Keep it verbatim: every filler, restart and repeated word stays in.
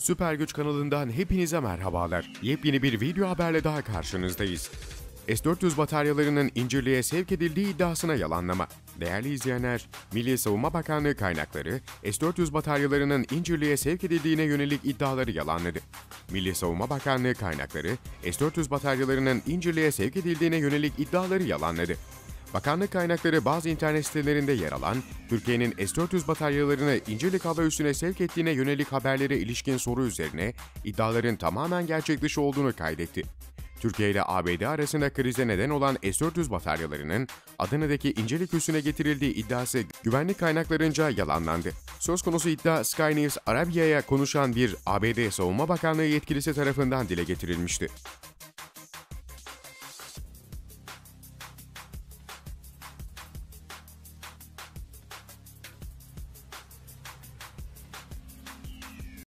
Süper Güç kanalından hepinize merhabalar. Yepyeni bir video haberle daha karşınızdayız. S dört yüz bataryalarının İncirli'ye sevk edildiği iddiasına yalanlama. Değerli izleyenler, Milli Savunma Bakanlığı kaynakları S dört yüz bataryalarının İncirli'ye sevk edildiğine yönelik iddiaları yalanladı. Milli Savunma Bakanlığı kaynakları S dört yüz bataryalarının İncirli'ye sevk edildiğine yönelik iddiaları yalanladı. Bakanlık kaynakları bazı internet sitelerinde yer alan, Türkiye'nin S dört yüz bataryalarını İncirlik hava üssüne sevk ettiğine yönelik haberlere ilişkin soru üzerine iddiaların tamamen gerçek dışı olduğunu kaydetti. Türkiye ile A B D arasında krize neden olan S dört yüz bataryalarının Adana'daki İncirlik üssüne getirildiği iddiası güvenlik kaynaklarınca yalanlandı. Söz konusu iddia Sky News Arabia'ya konuşan bir A B D Savunma Bakanlığı yetkilisi tarafından dile getirilmişti.